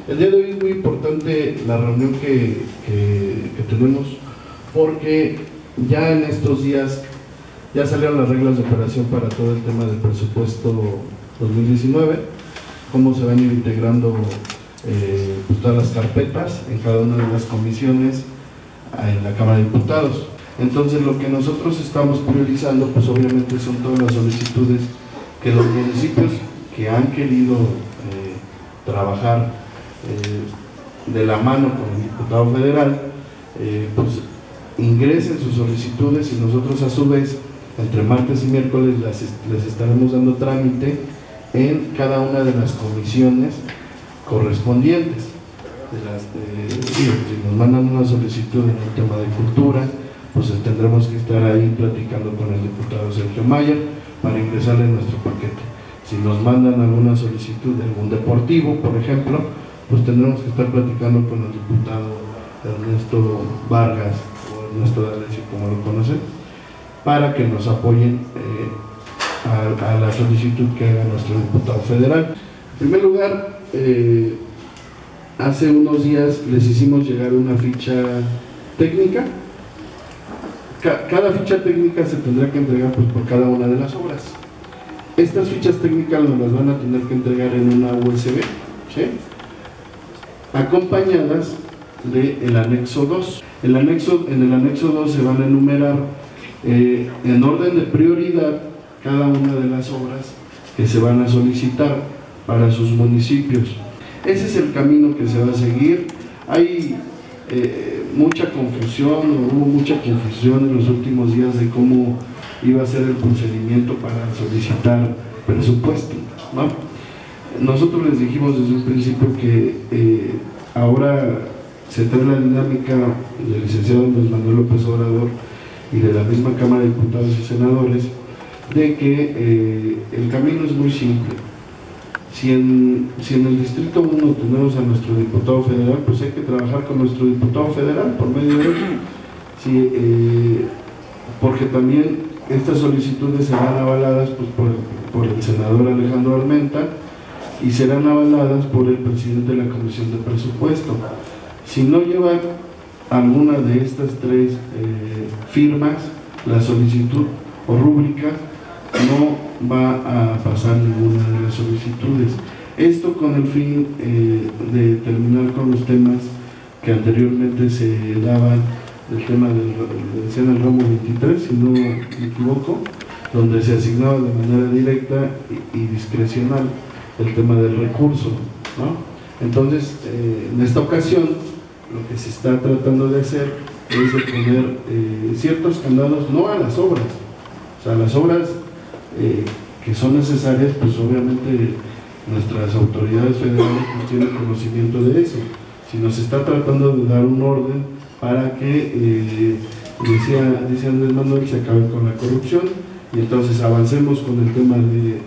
El día de hoy es muy importante la reunión que tenemos, porque ya en estos días ya salieron las reglas de operación para todo el tema del presupuesto 2019, cómo se van a ir integrando pues todas las carpetas en cada una de las comisiones en la Cámara de Diputados. Entonces lo que nosotros estamos priorizando pues obviamente son todas las solicitudes que los municipios que han querido trabajar de la mano con el diputado federal pues ingresen sus solicitudes, y nosotros a su vez entre martes y miércoles les estaremos dando trámite en cada una de las comisiones correspondientes. Si nos mandan una solicitud en el tema de cultura, pues tendremos que estar ahí platicando con el diputado Sergio Mayer para ingresarle nuestro paquete. Si nos mandan alguna solicitud de algún deportivo, por ejemplo, pues tendremos que estar platicando con el diputado Ernesto Vargas o Ernesto D'Alessio, como lo conocen, para que nos apoyen a la solicitud que haga nuestro diputado federal. En primer lugar, hace unos días les hicimos llegar una ficha técnica. Cada ficha técnica se tendrá que entregar pues, por cada una de las obras. Estas fichas técnicas nos las van a tener que entregar en una USB, ¿sí?, acompañadas del anexo 2. En el anexo 2 se van a enumerar en orden de prioridad cada una de las obras que se van a solicitar para sus municipios. Ese es el camino que se va a seguir. Hay mucha confusión, hubo mucha confusión en los últimos días de cómo iba a ser el procedimiento para solicitar presupuesto, ¿no? Nosotros les dijimos desde un principio que ahora se trae la dinámica del licenciado Andrés Manuel López Obrador y de la misma Cámara de Diputados y Senadores, de que el camino es muy simple. Si en el Distrito 1 tenemos a nuestro diputado federal, pues hay que trabajar con nuestro diputado federal por medio de él. Sí, porque también estas solicitudes serán avaladas pues, por el senador Alejandro Armenta y serán avaladas por el presidente de la Comisión de Presupuesto. Si no lleva alguna de estas tres firmas, la solicitud o rúbrica no va a pasar ninguna de las solicitudes. Esto con el fin de terminar con los temas que anteriormente se daban, el tema decían el ramo 23, si no me equivoco, donde se asignaba de manera directa y discrecional el tema del recurso, ¿no? Entonces, en esta ocasión, lo que se está tratando de hacer es de poner ciertos candados, no a las obras, o sea, las obras que son necesarias, pues obviamente nuestras autoridades federales pues, tienen conocimiento de eso, sino se está tratando de dar un orden para que, decía Andrés Manuel, se acabe con la corrupción y entonces avancemos con el tema de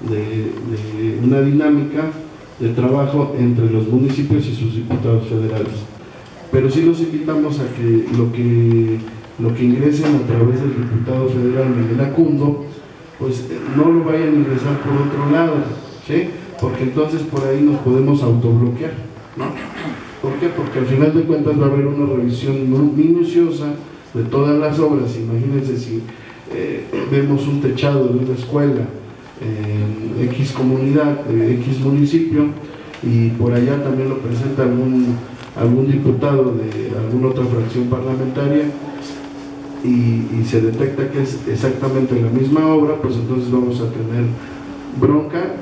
una dinámica de trabajo entre los municipios y sus diputados federales. Pero sí los invitamos a que lo que ingresen a través del diputado federal Miguel Acundo, pues no lo vayan a ingresar por otro lado, ¿sí? Porque entonces por ahí nos podemos autobloquear, ¿no? ¿Por qué? Porque al final de cuentas va a haber una revisión minuciosa de todas las obras. Imagínense si vemos un techado de una escuela en X comunidad, X municipio, y por allá también lo presenta algún diputado de alguna otra fracción parlamentaria, y se detecta que es exactamente la misma obra, pues entonces vamos a tener bronca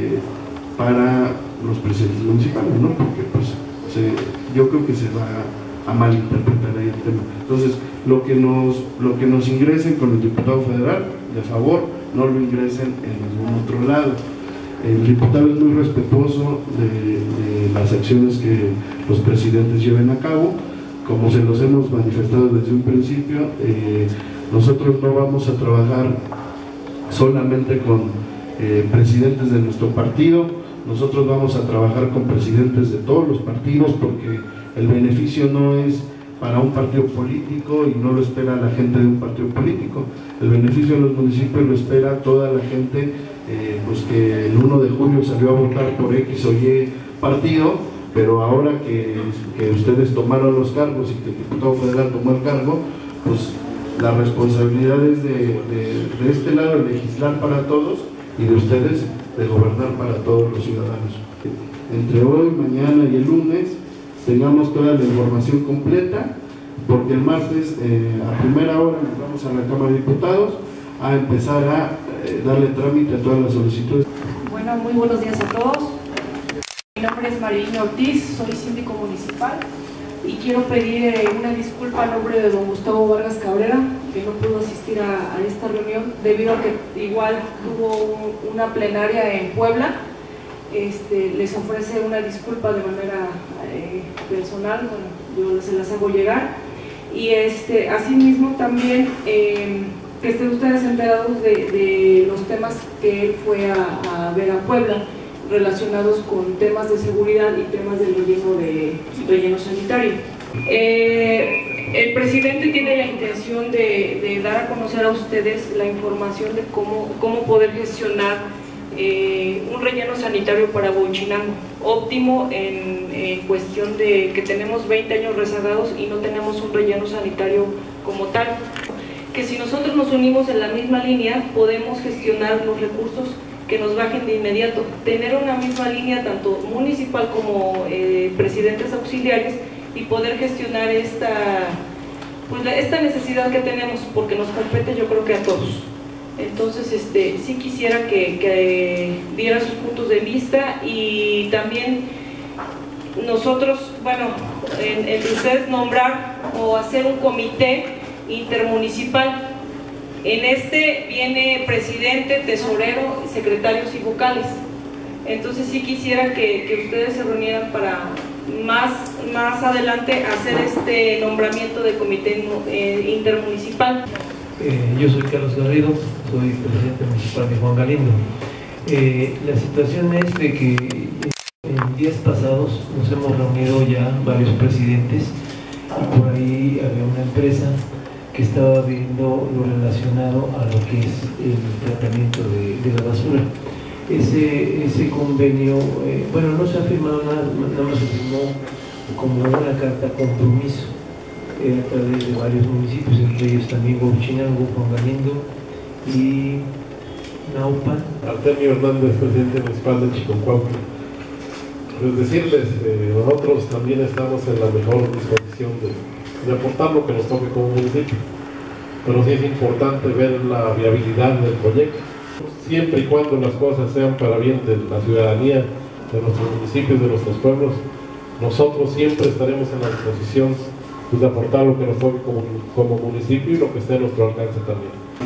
para los presidentes municipales, ¿no? Porque pues yo creo que se va a malinterpretar ahí el tema. Entonces, lo que nos ingresen con el diputado federal, de favor, no lo ingresen en ningún otro lado. El diputado es muy respetuoso de las acciones que los presidentes lleven a cabo. Como se los hemos manifestado desde un principio, nosotros no vamos a trabajar solamente con presidentes de nuestro partido, nosotros vamos a trabajar con presidentes de todos los partidos, porque el beneficio no es para un partido político y no lo espera la gente de un partido político. El beneficio de los municipios lo espera toda la gente pues que el 1 de julio salió a votar por X o Y partido, pero ahora que ustedes tomaron los cargos y que el diputado federal tomó el cargo, pues la responsabilidad es de este lado de legislar para todos y de ustedes de gobernar para todos los ciudadanos. Entre hoy, mañana y el lunes tengamos toda la información completa, porque el martes a primera hora nos vamos a la Cámara de Diputados a empezar a darle trámite a todas las solicitudes. Bueno, muy buenos días a todos. Mi nombre es Marilina Ortiz, soy síndico municipal y quiero pedir una disculpa a nombre de don Gustavo Vargas Cabrera, que no pudo asistir a esta reunión debido a que igual tuvo una plenaria en Puebla. Les ofrece una disculpa de manera personal, bueno, yo se las hago llegar. Y asimismo también que estén ustedes enterados de los temas que él fue a ver a Puebla, relacionados con temas de seguridad y temas del relleno sanitario. El presidente tiene la intención de dar a conocer a ustedes la información de cómo poder gestionar un relleno sanitario para Huachinango, óptimo en cuestión de que tenemos 20 años rezagados y no tenemos un relleno sanitario como tal. Que si nosotros nos unimos en la misma línea, podemos gestionar los recursos que nos bajen de inmediato, tener una misma línea tanto municipal como presidentes auxiliares y poder gestionar esta necesidad que tenemos, porque nos compete yo creo que a todos. Entonces sí quisiera que diera sus puntos de vista y también nosotros, bueno, entre ustedes nombrar o hacer un comité intermunicipal. En viene presidente, tesorero, secretarios y vocales. Entonces sí quisiera que ustedes se reunieran para más adelante hacer este nombramiento de comité intermunicipal. Yo soy Carlos Garrido, soy presidente municipal de Juan Galindo. La situación es de que en días pasados nos hemos reunido ya varios presidentes y por ahí había una empresa que estaba viendo lo relacionado a lo que es el tratamiento de la basura. Ese convenio, bueno, no se ha firmado nada más se firmó como una carta compromiso a través de varios municipios, entre ellos también Huachinango, Juan Galindo y Naupan. Artemio Hernández, presidente municipal de Chiconcuauhtle. Pues decirles, nosotros también estamos en la mejor disposición de aportar lo que nos toque como municipio, pero sí es importante ver la viabilidad del proyecto, siempre y cuando las cosas sean para bien de la ciudadanía, de nuestros municipios, de nuestros pueblos. Nosotros siempre estaremos en la disposición de aportar lo que nos toque como municipio y lo que esté a nuestro alcance también.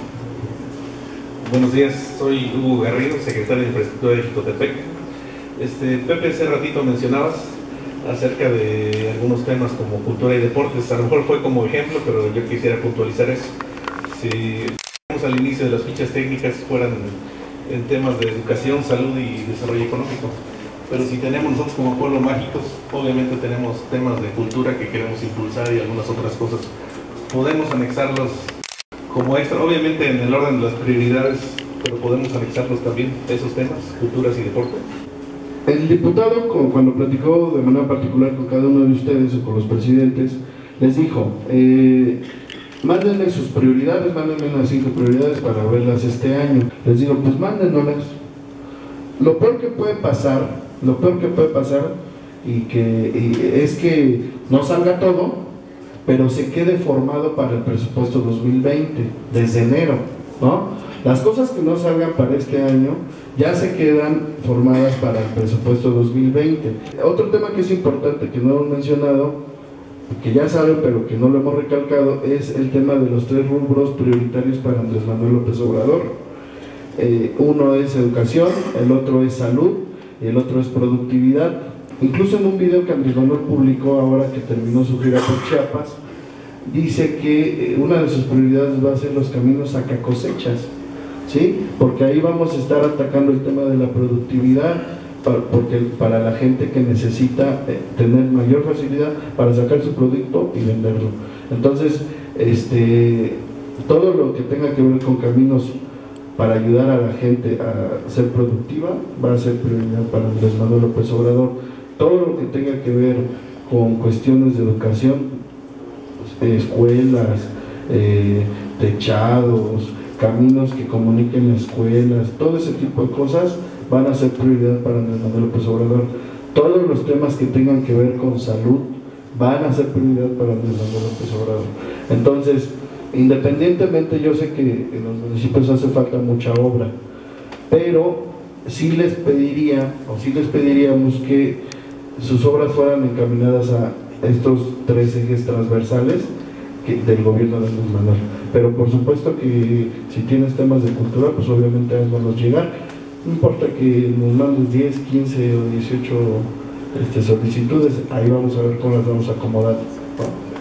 Buenos días, soy Hugo Garrido, secretario de Infraestructura de Jicotepec. Pepe, hace ratito mencionabas acerca de algunos temas como cultura y deportes. A lo mejor fue como ejemplo, pero yo quisiera puntualizar eso. Si al inicio de las fichas técnicas fueran en temas de educación, salud y desarrollo económico, pero si tenemos nosotros como pueblo mágicos, obviamente tenemos temas de cultura que queremos impulsar y algunas otras cosas. Podemos anexarlos como extra, obviamente en el orden de las prioridades, pero podemos anexarlos también, esos temas, culturas y deporte. El diputado, cuando platicó de manera particular con cada uno de ustedes o con los presidentes, les dijo, mándenme sus prioridades, mándenme las 5 prioridades para verlas este año. Les digo, pues mándenlas. Lo peor que puede pasar es que no salga todo, pero se quede formado para el presupuesto 2020, desde enero, ¿no? Las cosas que no salgan para este año ya se quedan formadas para el presupuesto 2020. Otro tema que es importante, que no hemos mencionado, que ya saben pero que no lo hemos recalcado, es el tema de los 3 rubros prioritarios para Andrés Manuel López Obrador. Uno es educación, el otro es salud y el otro es productividad. Incluso en un video que Andrés Manuel publicó ahora que terminó su gira por Chiapas, dice que una de sus prioridades va a ser los caminos sacacosechas, ¿sí? Porque ahí vamos a estar atacando el tema de la productividad, porque para la gente que necesita tener mayor facilidad para sacar su producto y venderlo. Entonces, todo lo que tenga que ver con caminos para ayudar a la gente a ser productiva va a ser prioridad para Andrés Manuel López Obrador. todo lo que tenga que ver con cuestiones de educación, escuelas, techados, caminos que comuniquen escuelas, todo ese tipo de cosas van a ser prioridad para Andrés Manuel López Obrador. Todos los temas que tengan que ver con salud van a ser prioridad para Andrés Manuel López Obrador. Entonces, independientemente, yo sé que en los municipios hace falta mucha obra, pero sí les pediría, o sí les pediríamos que sus obras fueran encaminadas a estos 3 ejes transversales del gobierno de Andrés Manuel. Pero por supuesto que si tienes temas de cultura, pues obviamente haznos llegar. No importa que nos mandes 10, 15 o 18 solicitudes, ahí vamos a ver cómo las vamos a acomodar, ¿no?